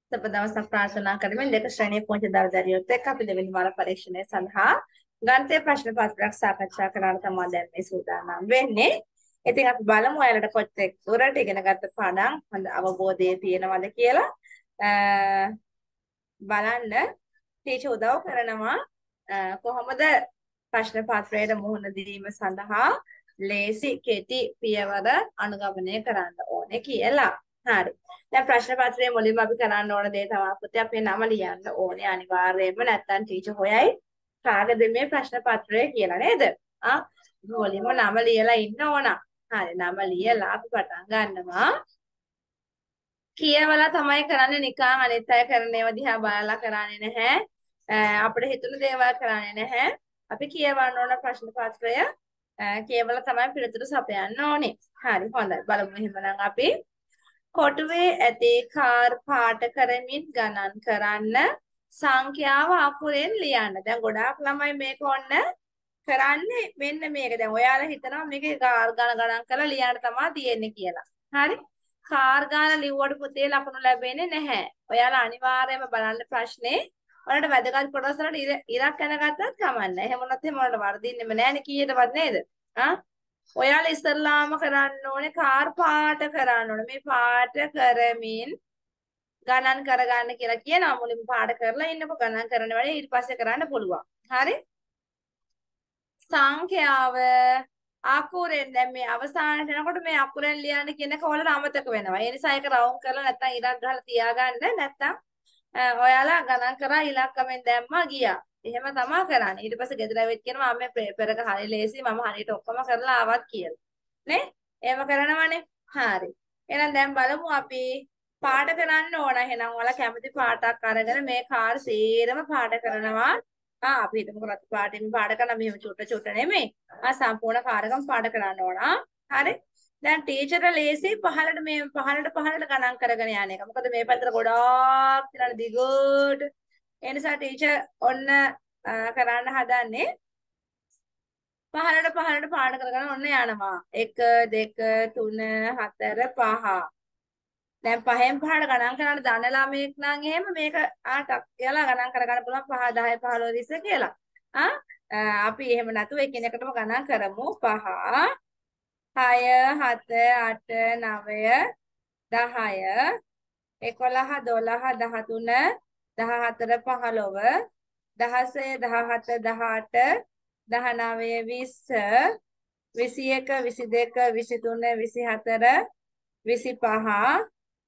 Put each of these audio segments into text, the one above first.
සපදවසක් ප්‍රාර්ථනා කරමින් දෙක ශ්‍රේණියේ පොන්ච දරදරියොත් එක්ක අපි දෙවෙනි වාර පරීක්ෂණය සඳහා ගණිතය ප්‍රශ්න පත්‍රයක් සාකච්ඡා කරන්න තමයි දැන් මේ සූදානම් වෙන්නේ. ඉතින් අපි බලමු ඔයාලට කොච්චර දුරට ඉගෙන ගත්ත පාඩම් හොඳ අවබෝධය තියෙනවද කියලා. බලන්න ටීචර් උදව් කරනවා කොහොමද ප්‍රශ්න පත්‍රයට මුහුණ දීම සඳහා ලේසි කෙටි පියවර අනුගමනය කරන්න ඕනේ කියලා. හරි. දැන් ප්‍රශ්න පත්‍රයේ මුලින්ම අපි කරන්න ඕන දේ තමයි පුතේ අපේ නම ලියන්න ඕනේ අනිවාර්යයෙන්ම නැත්නම් ටීචර් හොයයි කාගේද මේ ප්‍රශ්න පත්‍රය කියලා නේද? මුලින්ම නම ලියලා ඉන්න ඕන. හරි නම ලියලා අපි පටන් ගන්නවා. කියවලා තමයි කරන්නේ නිකන් අනිත් අය කරන ඒවා දිහා බලලා කරන්නේ නැහැ. අපිට හිතුණු දේවල් කරන්නේ නැහැ. අපි කියවන්න ඕන ප්‍රශ්න පත්‍රය කියවලා තමයි පිළිතුරු සපයන්න ඕනේ. හරි හොඳයි. බලමු එහෙමනම් අපි කොටුවේ ඇති කාර් පාට කරමින් ගණන් කරන්න සංඛ්‍යාව අකුරෙන් ලියන්න. දැන් ගොඩාක් ළමයි මේක ඔන්න කරන්නේ මෙන්න මේක. දැන් ඔයාලා හිතනවා මේකේ කාර් ගණන් කරලා ලියන්න තමයි තියෙන්නේ කියලා. හරි? කාර් ගාන ලිව්වට පුතේ ලකුණු ලැබෙන්නේ නැහැ. ඔයාලා අනිවාර්යයෙන්ම බලන්න ප්‍රශ්නේ. ඔයාලට වැදගත් කොටස් වලට ඉරක් යනගත්තත් කමන්නේ. එහෙම වුණත් එහෙම ඔයාලට වර්ධින්නෙම නැහැනේ කීයටවත් නේද? ඔයාලා ඉස්සල්ලාම කරන්න ඕනේ කාර් පාට කරන්න ඕනේ. මේ පාට කරමින් ගණන් කරගන්න කියලා කියනවා. මුලින්ම පාට කරලා ඉන්නකො ගණන් කරන වැඩේ ඊට පස්සේ කරන්න පුළුවන්. හරි? සංඛ්‍යාව අකුරෙන් දැන් මේ අවසානට යනකොට මේ අකුරෙන් ලියන්න කියන එක ඔයාලට අමතක වෙනවා. ඒ නිසා ඒක රවුම් කරලා නැත්නම් ඉරක් ගහලා තියාගන්න. නැත්නම් ඔයාලා ගණන් කරා ඉලක්කමෙන් දැම්මා ගියා. එහෙම තමයි කරන්නේ. ඊට පස්සේ ගෙදර ඇවිත් කියනවා මම පෙරක හරි ලේසි මම හරියට ඔක්කොම කරලා ආවත් කියලා. නේ? එහෙම කරනවනේ. හරි. එහෙනම් දැන් බලමු අපි පාඩ කරන්න ඕන. එහෙනම් ඔයාලා කැමති පාටක් අරගෙන මේ කාර් සේරම පාඩ කරනවා. අපි හිතමු රතු පාටින් පාඩ කරන මෙහෙම චුට්ට චුට්ට නෙමෙයි. සම්පූර්ණ කාර්යකම් පාඩ කරන්න ඕන. හරි. දැන් ටීචර් ලේසි පහළට ගණන් කරගෙන යන එක. මොකද මේ පැත්තට ගොඩාක් තියෙන දිගට. ඒ නිසා ටීචර් ඔන්න කරන්න හදන්නේ පහළට පාඩ කරගෙන ඔන්න යනවා. 1 2 3 4 5. දැන් 5න් 5ට ගණන් කරන්න දන්න ළමයෙක් නම් එහෙම මේක ටක් කියලා ගණන් කරගන්න පුළුවන් 5 10 15 20 කියලා. අපි එහෙම නැතුව එකිනෙකටම ගණන් කරමු. 5 6 7 8 9 10 11 12 13 14 15 16 17 18 19 20 21 22 23 24 25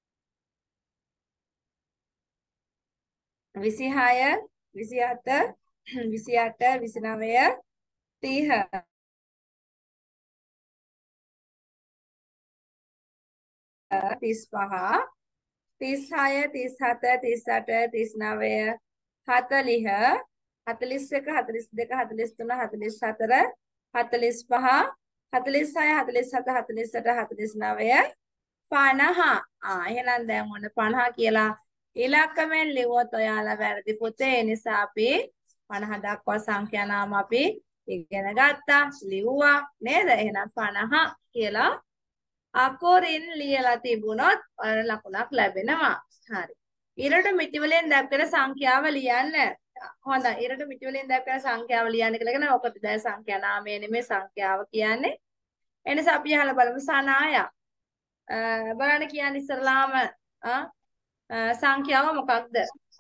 26 27 28 29 30 35 36 37 38 39 40 41 42 43 44 45 46 47 48 49 50. එහෙනම් දැන් ඔන්න 50 කියලා ඉලක්කමෙන් ලිව්වොත් ඔයාලා වැරදි පුතේ. ඒ නිසා අපි 50 දක්වා සංඛ්‍යා නාම අපි ඉගෙන ගත්තා. ලිව්වා නේද? එහෙනම් 50 කියලා අකුරින් ලියලා තිබුණොත් ඔයාලට ලකුණක් ලැබෙනවා. හරි. ඉරට මිටි වලින් දැක්වෙන සංඛ්‍යාව ලියන්න. හොඳයි. ඉරට මිටි වලින් දැක්වෙන සංඛ්‍යාව ලියන්න කියලා කියන ඔකට දැන් සංඛ්‍යා නාමය නෙමෙයි සංඛ්‍යාව කියන්නේ. ඒ නිසා අපි අහලා බලමු සනාය. බලන්න කියන්නේ ඉස්සරලාම සංඛ්‍යාව මොකක්ද?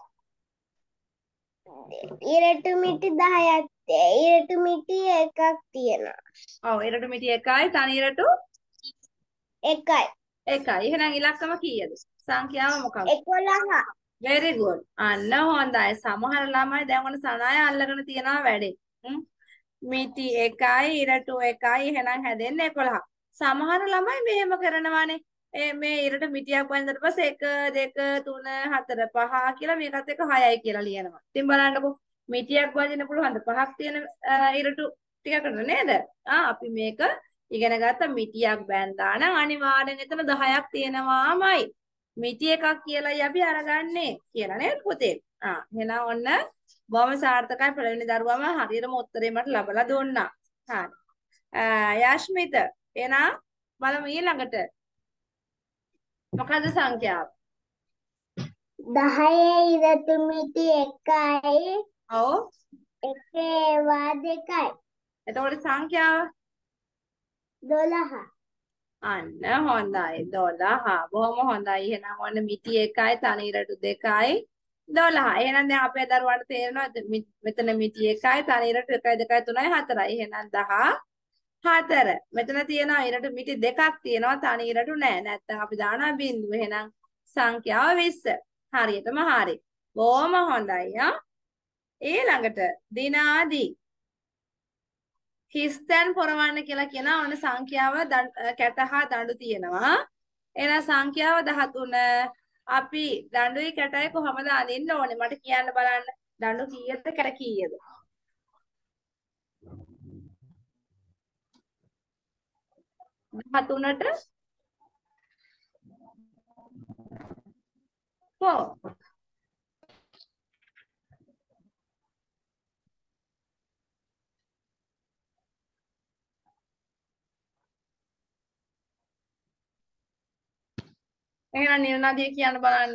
ඉරටු මිටි 10ක් ඉරටු මිටි එකක් තියෙනවා. ඔව් ඉරටු මිටි එකයි තනි ඉරටු එකයි. එහෙනම් ඉලක්කම කීයද? සංඛ්‍යාව මොකක්ද? 11. very good. අන්න හොඳයි. සමහර ළමයි දැන් ඔන්න සනාය අල්ලගෙන තියනවා වැඩේ. මිටි එකයි ඉරටු එකයි එහෙනම් හැදෙන්නේ 11. සමහර ළමයි මෙහෙම කරනවානේ. මේ ඉරට මිටියක් වයින්දට පස්සේ 1 2 3 4 5 කියලා මේකත් එක 6යි කියලා ලියනවා. ඉතින් බලන්නකෝ මිටියක් වදින්න පුළුවන්ද 5ක් තියෙන ඉරටු ටිකකට නේද? අපි මේක ඉගෙන ගත්ත මිටියක් බැන්දා නම් අනිවාර්යෙන් එතන 10ක් තියෙනවාමයි. මිටි එකක් කියලායි අපි අරගන්නේ කියලා නේද පුතේ? එහෙනම් ඔන්න බොහොම සාර්ථකයි. පළවෙනි දරුවම හරියටම උත්තරේ මට ලබලා දුන්නා. හරි. යශ්මිත එහෙනම් බලමු ඊළඟට. මොකද්ද සංඛ්‍යාව? දහයේ ඉරටු මිටි එකයි ඔව්. එකේ ඒවා දෙකයි එතකොට සංඛ්‍යාව 12. අන්න හොඳයි 12. බොහොම හොඳයි. එහෙනම් ඔන්න මිටි 1යි තනි ඉරටු 2යි 12. එහෙනම් දැන් අපේ දරුවන්ට තේරෙනවද මෙතන මිටි 1යි තනි ඉරටු 1යි 2යි 3යි 4යි. එහෙනම් 14. මෙතන තියෙනවා ඉරටු මිටි දෙකක් තියෙනවා තනි ඉරටු නෑ. නැත්තම් අපි දානවා බිංදුව. එහෙනම් සංඛ්‍යාව 20. හරියටම හරි. බොහොම හොඳයි ආ. ඊළඟට දිනාදී හිස්තැන් පොරවන්න කියලා කියනවා. ඔන්න සංඛ්‍යාව කැට හා දඬු තියෙනවා. එහෙනම් සංඛ්‍යාව 13. අපි දඬුයි කැටයි කොහමද අඳින්න ඕනේ? මට කියන්න බලන්න. දඬු කීයද කැට කීයද? 13ට 4. එහෙනම් නිර්නාදිය කියන්න බලන්න.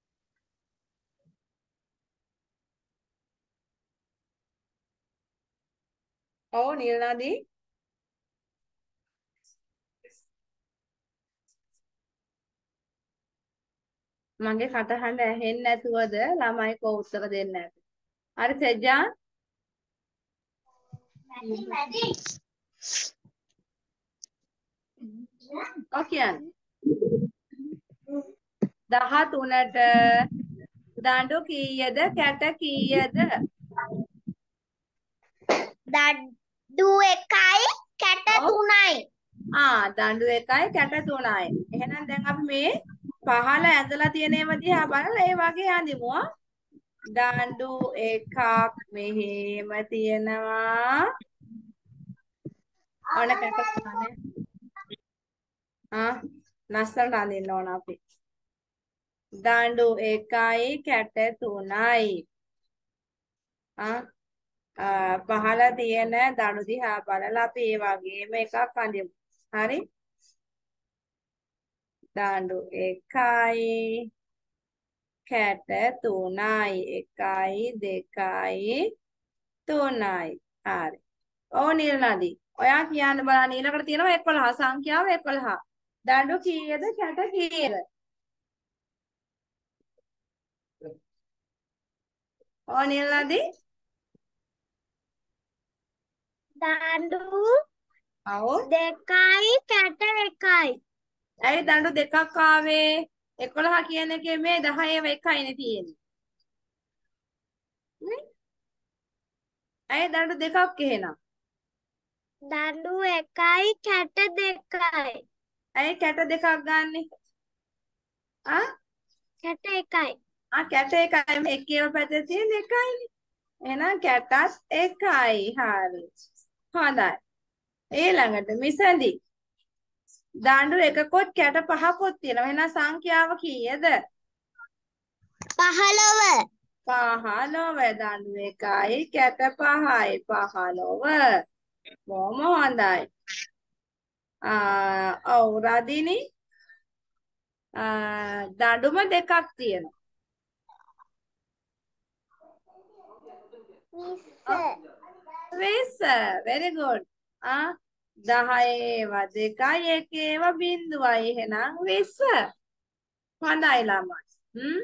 ඔව් නිර්නාදී. මගේ කටහඬ ඇහෙන්නේ නැතුවද ළමයි කෝ උත්තර දෙන්නේ නැති. හරි සෙජ්ජාන්. ඔව් කියන්නේ. 13ට දඬු කීයද කැට කීයද? දඩු එකයි කැට තුනයි. දඬු 1යි කැට 3යි. එහෙනම් දැන් අපි මේ පහළ ඇඳලා තියෙන ඒවා දිහා බලලා ඒ වගේ අඳිමු. දඬු එකක් මෙහෙම තියෙනවා. ඔන්න කැට 3නේ. ලස්සනට අඳින්න ඕන අපි. දඬු 1යි කැට 3යි. පහළ තියෙන දඬු දිහා බලලා අපි ඒ වගේම එකක් අඳිමු. හරි? දඬු 1යි කැට 3යි 1යි 2යි 3යි. හරි. ඔව් නිර්නාදී. ඔයා කියන්න බලන්න ඊළඟට තියෙනවා 11 සංඛ්‍යාව 11. දඬු කීයද කැට කීයද? ඔව් නිර්නාදී. දඬු ඔව්. දෙකයි කැට එකයි. ඇයි දඬු දෙකක් ආවේ? 11 කියන එකේ මේ 10ව එකයිනේ තියෙන්නේ. නේ? ඇයි දඬු දෙකක් එහෙනම්? දඬු එකයි කැට දෙකයි. ඇයි කැට දෙකක් ගන්නෙ? කැට එකයි. කැට එකයි මේ එකේම පැත්තේ තියෙන එකයිනේ. එහෙනම් කැටත් එකයි. හරි. හොඳයි. ඊළඟට මිසඳි. දඬු එකකොත් කැට පහකොත් තියෙනවා. එහෙනම් සංඛ්‍යාව කීයද? 15. 15 දඬු එකයි කැට 5යි 15. බොහොම හොඳයි. ඔව් රදිනි. දඬුම දෙකක් තියෙනවා. 20. very good. 10 2යි 1 බිංදුවයි එහෙනම් 20. හොඳයි ළමයි.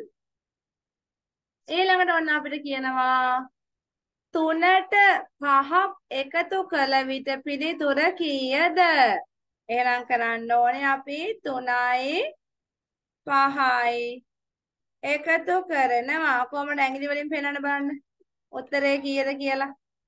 ඊළඟට ඔන්න අපිට කියනවා 3ට 5ක් එකතු කළ විට පිළිතුර කීයද? එහෙනම් කරන්න ඕනේ අපි 3යි 5යි එකතු කරනවා. කොහමද ඇඟිලි වලින් පෙන්නන්න බලන්න. උත්තරේ කීයද කියලා.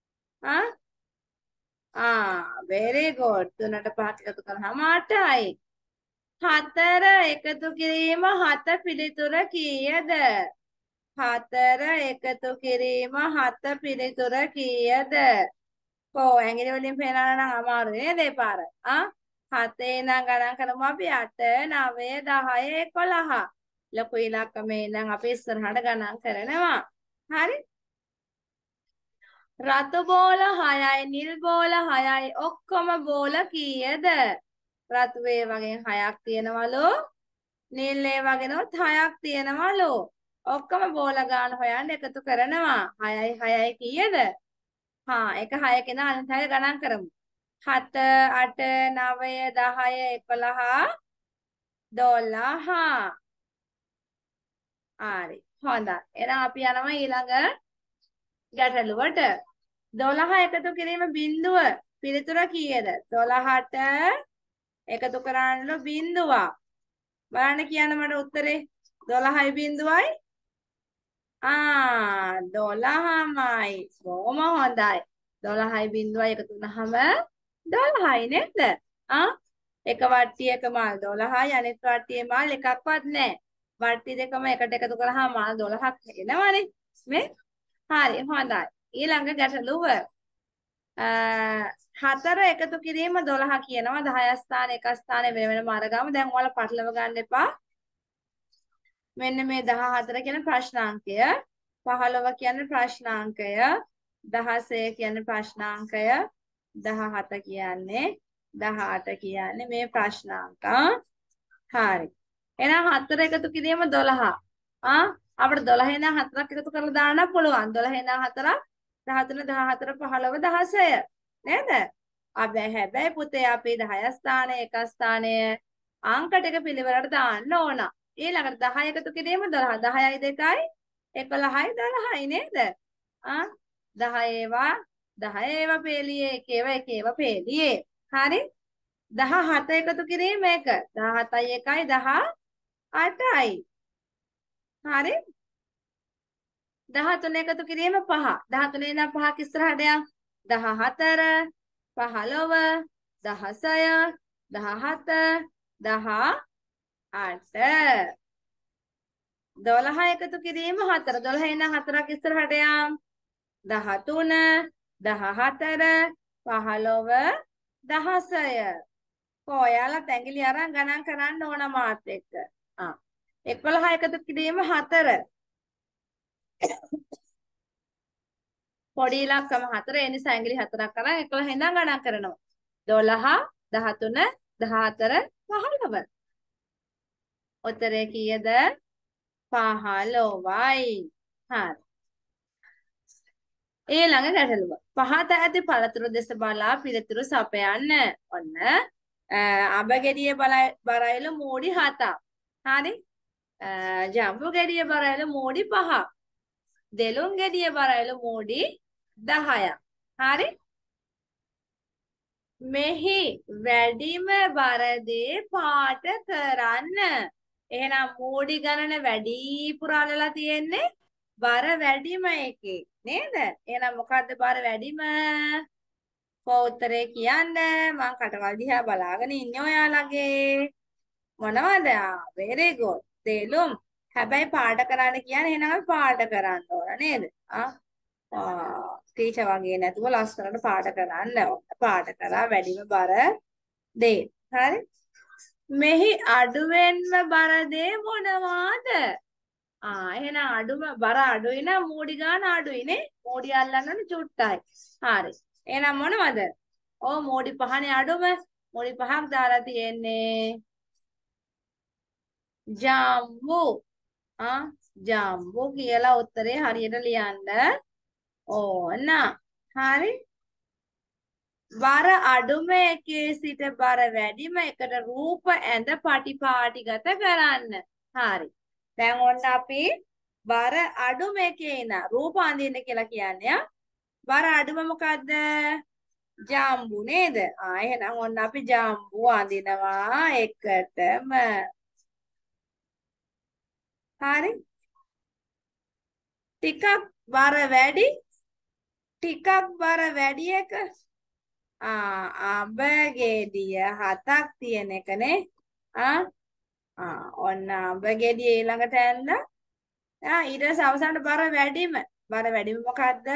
very good. 3ට 5ක් එකතු කරාම 8යි. 4 එකතු කිරීම 7 පිළිතුර කීයද? 4 එකතු කිරීම 7 පිළිතුර කීයද? ඇඟිලි වලින් පෙන්නන්න නම් අමාරු නේද ඒ පාර? 7 ඉඳන් ගණන් කරමු අපි 8 9 10 11. ලොකු ඉලක්කමේ ඉඳන් අපි ඉස්සරහට ගණන් කරනවා. හරි? රතු බෝල 6යි නිල් බෝල 6යි ඔක්කොම බෝල කීයද? රතු ඒ වගේ 6ක් තියෙනවලු. නිල් ඒ වගේනොත් 6ක් තියෙනවලු. ඔක්කොම බෝල ගාන හොයන්න එකතු කරනවා. 6යි 6යි කීයද? හා එක 6 කෙනා අනිත් අය ගණන් කරමු. 7 8 9 10 11 12. හරි. හොඳයි. එහෙනම් අපි යනවා ඊළඟ ගැටලුවට. 12 එකතු කිරීම බිඳුව පිළිතුර කීයද? 12ට එකතු කරන්න බිඳුවක්. බලන්න කියන්න මට උත්තරේ 12යි බිඳුවයි 12මයි. බොහොම හොඳයි. 12යි බිඳුවයි එකතු වුනහම 12යි නේද? එක වට්ටියක මල් 12යි අනිත් වට්ටියේ මල් එකක්වත් නැහැ. වට්ටි දෙකම එකට එකතු කරාම මල් 12ක් එනවනේ. මේ හරි හොඳයි. ඊළඟ ගැටලුව 4 එකතු කිරීම 12 කියනවා. 10 ස්ථාන එක ස්ථානේ වෙන වෙනම අරගාම. දැන් ඔයාලා පටලව ගන්න එපා. මෙන්න මේ 14 කියන ප්‍රශ්නාංකය 15 කියන්නේ ප්‍රශ්නාංකය 16 කියන්නේ ප්‍රශ්නාංකය 17 කියන්නේ 18 කියන්නේ මේ ප්‍රශ්නාංක. හරි. එහෙනම් 4 එකතු කිරීම 12. අපිට 12 ඉඳන් 4ක් එකතු කරලා දාන්න පුළුවන්. 12 ඉඳන් 4ක් 13 14 15 16 නේද? හැබැයි පුතේ අපි 10 ස්ථානයේ එක ස්ථානයේ අංක ටික පිළිවෙලට දාන්න ඕන. ඊළඟට 10 එකතු කිරීම 12. 10යි 2යි 11යි 12යි නේද? 10 ඒවා 10 ඒවා පේලියේ එක ඒවා පේලියේ. හරි? 17 එකතු කිරීම 1. 17යි 1යි 18යි. හරි? 13 එකතු කිරීම 5. 13 ඉඳන් 5ක් ඉස්සරහට යන් 14 15 16 17 18 12 එකතු කිරීම 4. 12 ඉඳන් 4ක් ඉස්සරහට යම් 13 14 15 16. ඔයාලා තැඟිලි අරන් ගණන් කරන්න ඕන මාත් එක්ක. 11 එකතු කිරීම 4. පොඩි ඉලක්කම 4 ඒ නිසා ඇඟිලි 4ක් අරන් 11 ඉඳන් ගණන් කරනවා. 12 13 14 15. උත්තරේ කීයද? 15යි. හරි. ඊළඟ ගැටලුව. පහත ඇති පළතුරු දෙස බලා පිළිතුරු සපයන්න. ඔන්න අබ ගෙඩිය බරයිලු මූඩි 7ක්. හරි? ජම්බු ගෙඩිය බරයිලු මූඩි 5ක්. දෙලුම් ගෙඩිය බරයිලු මූඩි 10ක්. හරි? මෙහි වැඩිම බර දේ පාට කරන්න. එහෙනම් මූඩි ගණන වැඩිපුර අල්ලලා තියෙන්නේ බර වැඩිම එකේ නේද? එහෙනම් මොකද්ද බර වැඩිම? උත්තරේ කියන්න. මං කටවල් දිහා බලාගෙන ඉන්නේ ඔයාලගේ. මොනවද? very good. දෙලුම්. හැබැයි පාට කරන්න කියන්නේ එහෙනම් අපි පාට කරන්න ඕන නේද? ටීචර් වගේ නැතුව ලස්සනට පාට කරන්න ඕන. පාට කරා වැඩිම බර දේ. හරි? මෙහි අඩුවෙන්ම බර දේ මොනවාද? එහෙනම් අඩුම බර අඩුයි නම් මූඩි ගන්න අඩුයි නේ. මූඩි අල්ලන්න චුට්ටයි. හරි. එහෙනම් මොනවද? මූඩි 5නේ අඩුම. මූඩි 5ක් දාලා තියෙන්නේ. ජම්බු. ජම්බු කියලා උත්තරේ හරියට ලියන්න ඕන. හරි? බර අඩුම එකේ සිට බර වැඩිම එකට රූප ඇඳ පටිපාටිගත කරන්න. හරි. දැන් ඔන්න අපි බර අඩුම එකේ ඉඳන් රූප අඳින්න කියලා කියන්නේ. බර අඩුම මොකද්ද? ජම්බු නේද? එහෙනම් ඔන්න අපි ජම්බු අඳිනවා එකටම. හරි? ටිකක් බර වැඩි ටිකක් බර වැඩි එක අබ ගෙඩිය 7ක් තියෙන එකනේ. ඔන්න අබ ගෙඩිය ඊළඟට ඇන්න. ඊට පස්සේ අවසානට බර වැඩිම මොකද්ද?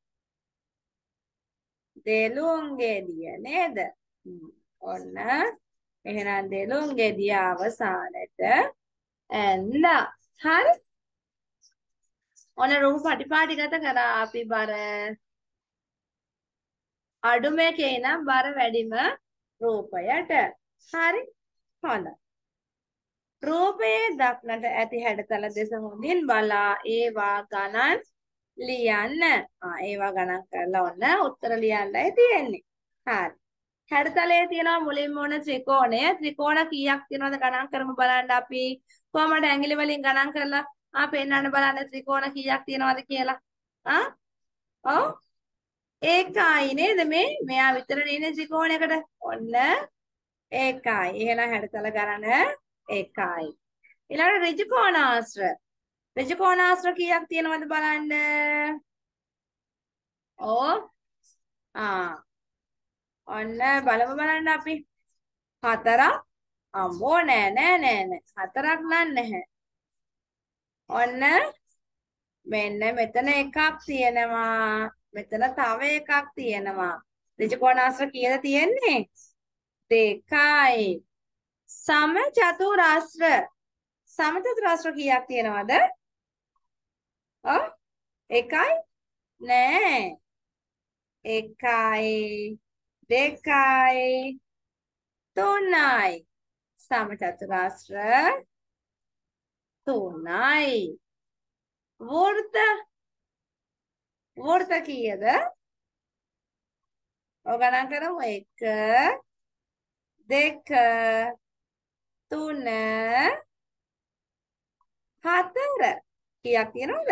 දෙලුම් ගෙඩිය නේද? ඔන්න එහෙනම් දෙලුම් ගෙඩිය අවසානට ඇන්නා. හරි? ඔන්න රූප පටිපාටිගත කරා අපි බර අඩුම එකේ නම් බර වැඩිම රූපයට. හරි? හොඳයි. රූපයේ දක්නට ඇති හැඩතල දෙස හොඳින් බලා ඒවා ගණන් ලියන්න. ඒවා ගණන් කරලා ඔන්න උත්තර ලියන්නයි තියෙන්නේ. හරි. හැඩතලයේ තියෙනවා මුලින්ම ඕන ත්‍රිකෝණය. ත්‍රිකෝණ කීයක් තියෙනවද ගණන් කරමු බලන්න අපි. කොහමද ඇඟිලි වලින් ගණන් කරලා පෙන්නන්න බලන්න ත්‍රිකෝණ කීයක් තියෙනවද කියලා. ඔව්. ඒකයි නේද මේ මෙයා විතර නේ ත්‍රිකෝණයකට. ඔන්න ඒකයි. එහෙනම් හැඩතල ගණන ඒකයි. ඊළඟ ඍජු කෝණාශ්‍ර. ඍජු කෝණාශ්‍ර කීයක් තියෙනවද බලන්න. ඕ ඔන්න බලමු බලන්න අපි. 4ක් අම්බෝ නෑ. 4ක් නැහැ. ඔන්න මෙන්න මෙතන එකක් තියෙනවා. මෙතන තව එකක් තියෙනවා. ඍජු කෝණාශ්‍ර කීයද තියෙන්නේ? 2යි. සමචතුරාශ්‍ර. සමචතුරාශ්‍ර කීයක් තියෙනවද? 1යි නෑ. 1යි 2යි 3යි. සමචතුරාශ්‍ර 3යි. වෘත්ත කීයද? ඔය ගණන් කරමු 1 2 3 4 කීයක් තියෙනවද?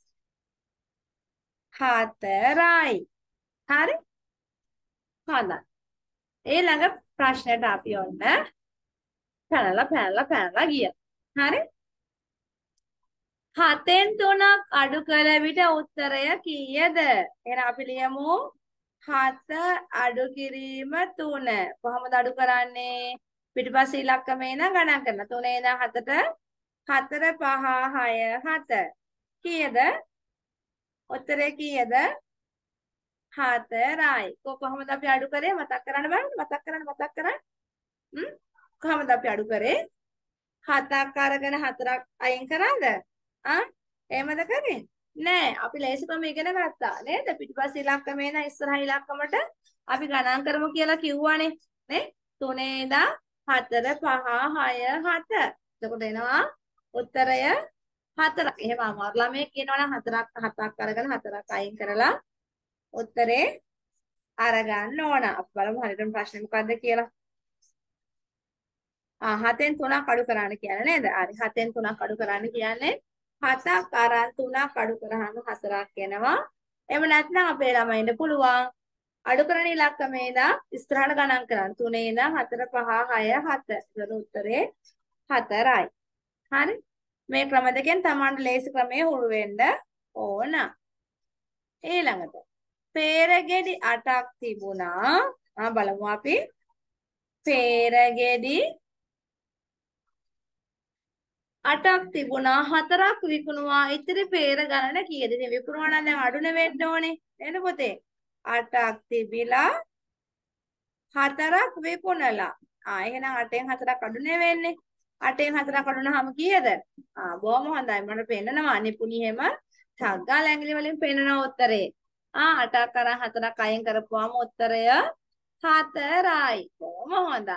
4යි. හරි. හොඳයි. ඊළඟ ප්‍රශ්නයට අපි ඔන්න පැනලා ගියා. හරි. 7න් 3ක් අඩු කළ විට උත්තරය කීයද? එහෙනම් අපි ලියමු 7 අඩු කිරීම 3. කොහොමද අඩු කරන්නේ? පිටිපස්සේ ඉලක්කම එන ගණන් කරන. 3 ඉඳන් 7ට 4 5 6 7. කීයද? උත්තරේ කීයද? 4යි. කොහොමද අපි අඩු කරේ? මතක් කරන්න බලන්න. මතක් කරන්න. කොහොමද අපි අඩු කරේ? 7ක් අරගෙන 4ක් අයින් කරාද? එහෙමද කරේ? නෑ. අපි ලේසි ක්‍රම ඉගෙන ගත්තා නේද? පිටිපස්සේ ඉලක්කම එන ඉස්සරහ ඉලක්කමට අපි ගණන් කරමු කියලා කිව්වනේ. නේ? 3 ඉඳන් 4 5 6 7. එතකොට එනවා උත්තරය 4ක්. එහෙම අමාරු ළමයි කියනවනම් 7ක් අරගෙන 4ක් අයින් කරලා උත්තරේ අරගන්න ඕන. අපි බලමු හරියටම ප්‍රශ්නේ මොකද්ද කියලා. 7න් 3ක් අඩු කරන්න කියන්නේ නේද? හරි. 7න් 3ක් අඩු කරන්න කියන්නේ 7ක් අරන් 3ක් අඩු කරාම 4ක් එනවා. එහෙම නැත්නම් අපේ ළමයින්ට පුළුවන් අඩු කරන ඉලක්කමේ ඉඳන් ඉස්සරහට ගණන් කරන්න. 3 ඉඳන් 4 5 6 7. ඒක උත්තරේ 4යි. හරි. මේ ක්‍රම දෙකෙන් Tamanට ලේසි ක්‍රමයේ හුරු වෙන්න ඕන. ඊළඟට පෙරගෙඩි 8ක් තිබුණා. බලමු අපි. පෙරගෙඩි 8ක් තිබුණා 4ක් විකුණුවා. ඉතිරි පෙර ගණන කීයද? ඉතින් විකුණුවා නම් දැන් අඩුනේ වෙන්න ඕනේ. නේද පුතේ? 8ක් තිබිලා 4ක් විකුණලා. එහෙනම් 8න් 4ක් අඩුනේ වෙන්නේ. 8න් 4ක් අඩුනහම කීයද? බොහොම හොඳයි. මට පෙන්නනවා නිපුණි හැම ටග්ගා ඇඟිලි වලින් පෙන්නන උත්තරේ. 8ක් අරන් 4ක් අයින් කරපුවාම උත්තරය 4යි. බොහොම හොඳයි.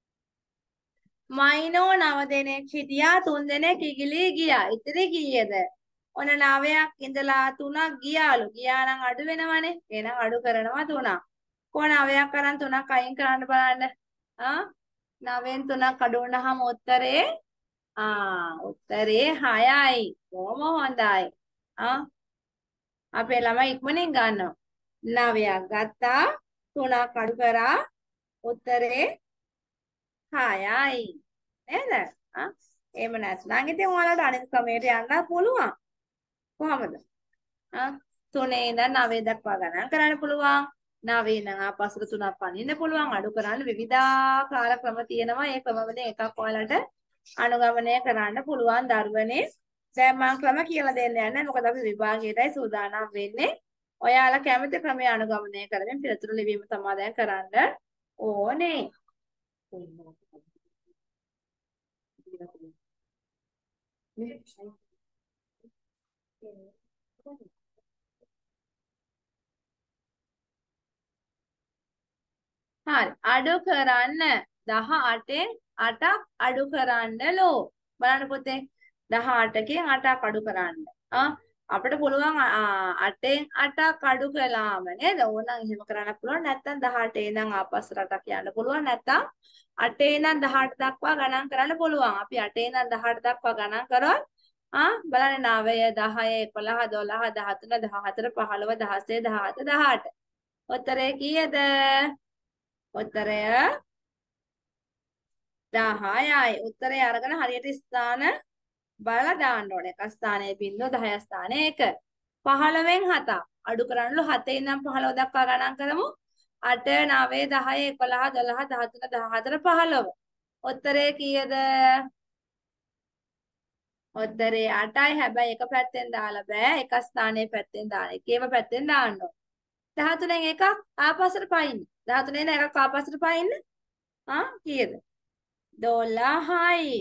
මයිනෝ 9 දෙනෙක් හිටියා 3 දෙනෙක් ඉගිලී ගියා. ඉතිරි කීයද? ඔන්න 9ක් ඉඳලා 3ක් ගියාලු. ගියා නම් අඩු වෙනවනේ. එහෙනම් අඩු කරනවා 3ක්. කො 9ක් අරන් 3ක් අයින් කරන්න බලන්න. 9න් 3ක් අඩු වුණාම උත්තරේ උත්තරේ 6යි. බොහොම හොඳයි. අපේ ළමයි ඉක්මනින් ගන්නවා. 9ක් ගත්තා 3ක් අඩු කරා උත්තරේ 6යි. නේද? එහෙම නැත්නම් ඉතින් ඔයාලට අනිත් ක්‍රමයට යන්න පුළුවන්. කොහමද? 3 ඉඳන් 9 දක්වා ගණන් කරන්න පුළුවන්. 9 ඉඳන් ආපස්සට 3ක් පනින්න පුළුවන්. අඩු කරන්න විවිධාකාර ක්‍රම තියෙනවා. ඒ ක්‍රමවලින් එකක් ඔයාලට අනුගමනය කරන්න පුළුවන් දරුවනේ. දැන් මම ක්‍රම කියලා දෙන්න යන්නේ. මොකද අපි විභාගයටයි සූදානම් වෙන්නේ. ඔයාලා කැමති ක්‍රමය අනුගමනය කරමින් පිළිතුරු ලිවීම තමයි දැන් කරන්න ඕනේ. හරි අඩු කරන්න 18න් 8ක් අඩු කරන්න ලෝ බලන්න පුතේ 18කින් 8ක් අඩු කරන්න. අපිට පුළුවන් 8න් 8ක් අඩු කළාම නේද? ඕනනම් එහෙම කරන්න පුළුවන්. නැත්නම් 18 ඉඳන් ආපස්සට 8ක් යන්න පුළුවන්. නැත්නම් 8 ඉඳන් 18 දක්වා ගණන් කරන්න පුළුවන්. අපි 8 ඉඳන් 18 දක්වා ගණන් කරොත් බලන්න 9 10 11 12 13 14 15 16 17 18. උත්තරේ කීයද? උත්තරය 10යි. උත්තරය අරගෙන හරියට ස්ථාන බලලා දාන්න ඕනේ. 1 ස්ථානයේ බිංදුව 10 ස්ථානයේ 1. 15න් 7ක් අඩු කරන්නලු 7 ඉඳන් 15 දක්වා ගණන් කරමු. 8 9 10 11 12 13 14 15. උත්තරේ කීයද? උත්තරේ 8යි. හැබැයි එක පැත්තෙන් දාලා බෑ. එක ස්ථානයේ පැත්තෙන් දාන්න. එකේම පැත්තෙන් දාන්න ඕනේ. 13න් එකක් ආපස්සට පයින්න. 13න් එකක් ආපස්සට පයින්න. කීයද? 12යි.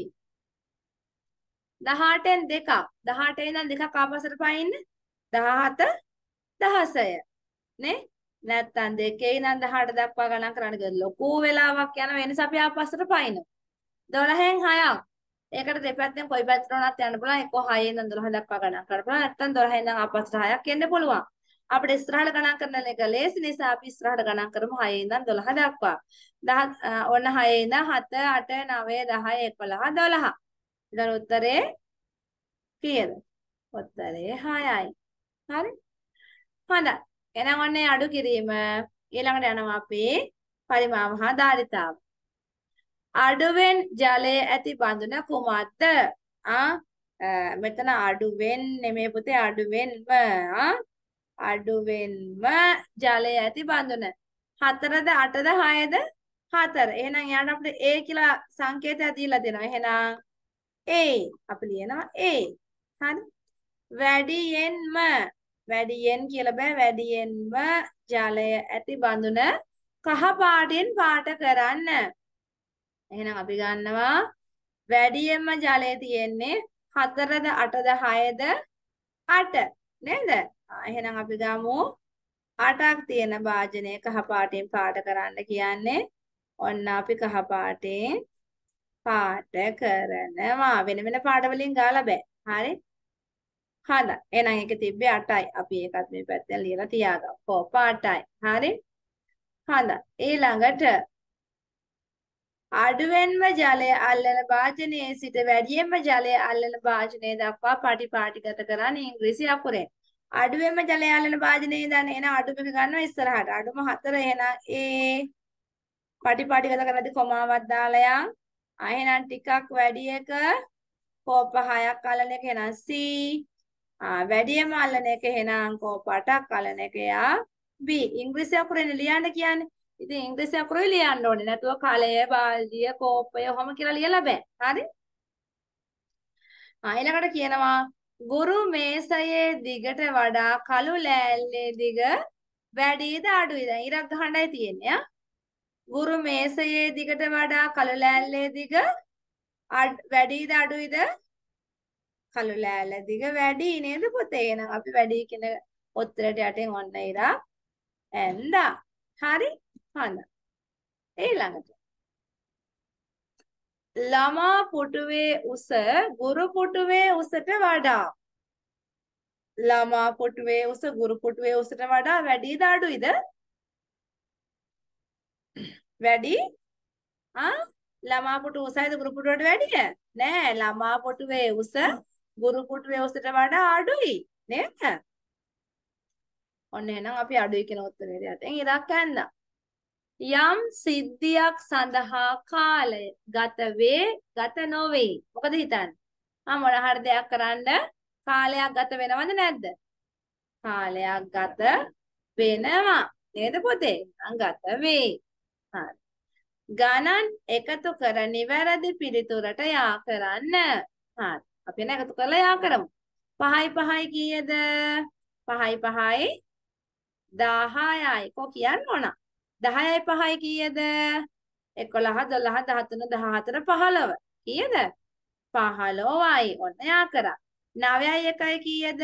18න් දෙකක් 18 ඉඳන් දෙකක් ආපස්සට පයින්න 17 16 නේ නැත්තම් 2 ඉඳන් 18 දක්වා ගණන් කරන්න ගියොත් ලොකු වෙලාවක් යන වෙනස අපි ආපස්සට පයින්න 12න් 6ක් ඒකට දෙපැත්තෙන් කොයි පැත්තට වුණත් යන්න පුළුවන් එක්ක 6 ඉඳන් 12 දක්වා ගණන් කරන්න පුළුවන් නැත්තම් 12 ඉඳන් ආපස්සට 6ක් එන්න පුළුවන් අපිට ඉස්සරහට ගණන් කරන එක ලේසි නිසා අපි ඉස්සරහට ගණන් කරමු 6 ඉඳන් 12 දක්වා 10 ඔන්න 6 ඉඳන් 7 8 9 10 11 12 ඉතින් උත්තරේ කීයද? උත්තරේ 6යි. හරි? හොඳයි. එහෙනම් ඔන්නේ අඩු කිරීම ඊළඟට යනවා අපි පරිමාව හා ධාරිතාව. අඩුවෙන් ජලයේ ඇති බඳුන කුමක්ද? මෙතන අඩුවෙන් නෙමෙයි පුතේ අඩුවෙන්ම අඩුවෙන්ම ජලයේ ඇති බඳුන 4ද 8ද 6ද 4. එහෙනම් යාට අපිට A කියලා සංකේතයක් දීලා දෙනවා. එහෙනම් A අපි ලියනවා A. හරි? වැඩියෙන් කියලා බෑ වැඩියෙන්ම ජලය ඇති බඳුන කහ පාටින් පාට කරන්න. එහෙනම් අපි ගන්නවා වැඩියෙන්ම ජලය තියෙන්නේ 4ද 8ද 6ද 8 නේද? එහෙනම් අපි ගමු 8ක් තියෙන භාජනය කහ පාටින් පාට කරන්න කියන්නේ ඔන්න අපි කහ පාටින් පාට කරනවා. වෙන වෙන පාට වලින් ගාලා බෑ. හරි? හොඳයි. එහෙනම් ඒක තිබ්බේ 8යි. අපි ඒකත් මේ පැත්තෙන් ලියලා තියාගමු. කො පාටයි. හරි? හොඳයි. ඊළඟට අඩුවෙන්ම ජලය අල්ලන භාජනයේ සිට වැඩියෙන්ම ජලය අල්ලන භාජනය දක්වා පටිපාටිගත කරන්නේ ඉංග්‍රීසි අකුරෙන්. අඩුවෙන්ම ජලය අල්ලන භාජනයේ ඉඳන් එන අඩුම එක ගන්නවා ඉස්සරහට. අඩුම 4 එහෙනම් A පටිපාටිගත කරද්දී කොමාවක් දාලා යන්. එහෙනම් ටිකක් වැඩි එක කෝප 6ක් අල්ලන එක එහෙනම් C වැඩියම අල්ලන එක එහෙනම් කෝප 8ක් අල්ලන එක යා B ඉංග්‍රීසි අකුරෙන් ලියන්න කියන්නේ. ඉතින් ඉංග්‍රීසි අකුරුයි ලියන්න ඕනේ. නැතුව කලය, බාල්දිය, කෝපය ඔහොම කියලා ලියලා බෑ. හරි? ඊළඟට කියනවා ගුරු මේසයේ දිගට වඩා කළු ලෑල්ලේ දිග වැඩිද අඩුයිද? ඉරක් ගහන්නයි තියෙන්නේ. ගුරු මේසයේ දිගට වඩා කළු ලෑල්ලේ දිග වැඩිද අඩුයිද? කළු ලෑල්ල දිග වැඩි නේද පුතේ? එහෙනම් අපි වැඩි කියන උත්තරයට යටින් ඔන්න ඉරක් ඇන්දා. හරි? හොඳයි. ඊළඟට ළමා පුටුවේ උස ගුරු පුටුවේ උසට වඩා ළමා පුටුවේ උස ගුරු පුටුවේ උසට වඩා වැඩිද අඩුයිද? වැඩි? ළමා පුටුව උසයිද ගුරු පුටුවට වැඩිද? නෑ ළමා පුටුවේ උස ගුරු පුටුවේ උසට වඩා අඩුයි නේද? ඔන්න එහෙනම් අපි අඩුයි කියන උත්තරේ යටින් ඉරක් ඇන්දා. යම් සිද්ධියක් සඳහා කාලය ගත නොවේ. මොකද හිතන්නේ? මොන හරි දෙයක් කරන්න කාලයක් ගත වෙනවද නැද්ද? කාලයක් ගත වෙනවා. නේද පුතේ? ගත වේ. හරි. ගණන් එකතු කර නිවැරදි පිළිතුරට යා කරන්න. හරි. අපි එන එකතු කරලා යා කරමු. 5යි 5යි කීයද? 5යි 5යි 10යි. කො කියන්න ඕන? 10යි 5යි කීයද? 11 12 13 14 15. කීයද? 15යි. ඔන්න යා කරා. 9යි 1යි කීයද?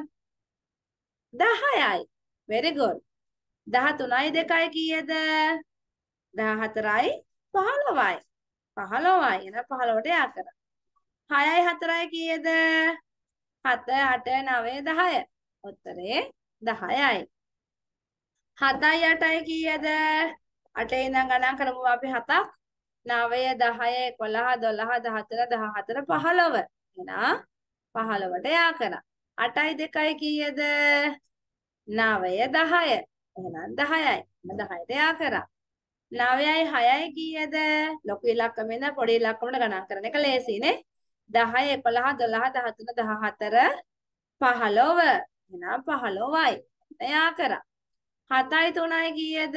10යි. very good. 13යි 2යි කීයද? 14යි 15යි. 15යි. එන 15ට යා කරා. 6යි 4යි කීයද? 7 8 9 10. උත්තරේ 10යි. 7යි 8යි කීයද? 8 ඉඳන් ගණන් කරමු අපි 7ක් 9 10 11 12 14 14 15. එහෙනම් 15ට යා කරා. 8යි 2යි කීයද? 9 10. එහෙනම් 10යි. 10ට යා කරා. 9යි 6යි කීයද? ලොකු ඉලක්කමෙන්ද පොඩි ඉලක්කමකට ගණන් කරන එක ලේසියිනේ. 10 11 12 13 14 15. එහෙනම් 15යි. එයා කරා. 7යි 3යි කීයද?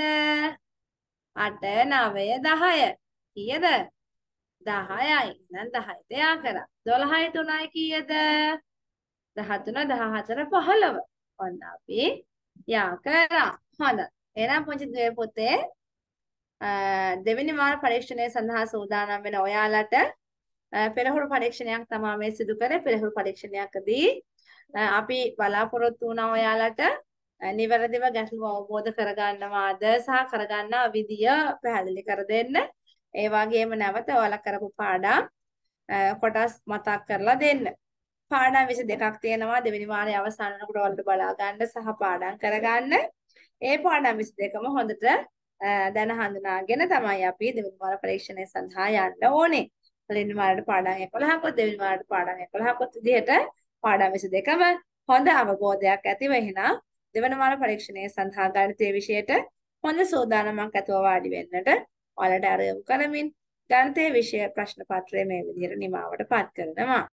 8 9 10. කීයද? 10යි. එහෙනම් 10ට යා කරා. 12යි 3යි කීයද? 13 14 15. ඔන්න අපි යා කරා. හොඳයි. එහෙනම් පුංචි දුවේ පුතේ දෙවෙනි වාර පරීක්ෂණය සඳහා සූදානම් වෙන ඔයාලට පෙරහුරු පරීක්ෂණයක් තමයි මේ සිදු කරේ. පෙරහුරු පරීක්ෂණයකදී අපි බලාපොරොත්තු වුණා ඔයාලට නිවැරදිව ගැටලුව අවබෝධ කරගන්නවාද සහ කරගන්නා විදිය පැහැදිලි කර දෙන්න. ඒ වගේම නැවත ඔයාලා කරපු පාඩම් කොටස් මතක් කරලා දෙන්න. පාඩම් 22ක් තියෙනවා. දෙවෙනි වාරයේ අවසන් වෙනකොට ඔයාලට බලා ගන්න සහ පාඩම් කරගන්න. ඒ පාඩම් 22ම හොඳට දැන හඳුනාගෙන තමයි අපි දෙවෙනි වාර පරීක්ෂණය සඳහා යන්න ඕනේ. පළවෙනි වාරයට පාඩම් 11ක් දෙවෙනි වාරයට පාඩම් 11ක් විදිහට පාඩම් 22ම හොඳ අවබෝධයක් ඇතිව එහෙනම් දෙවන වාර පරීක්ෂණය සඳහා ගණිතයේ විෂයට හොඳ සූදානමක් ඇතුව වාඩි වෙන්නට ඔයාලට ආරම්භ කරමින් ගණිතයේ විෂය ප්‍රශ්න පත්‍රය මේ විදිහට නිමාවට පත් කරනවා.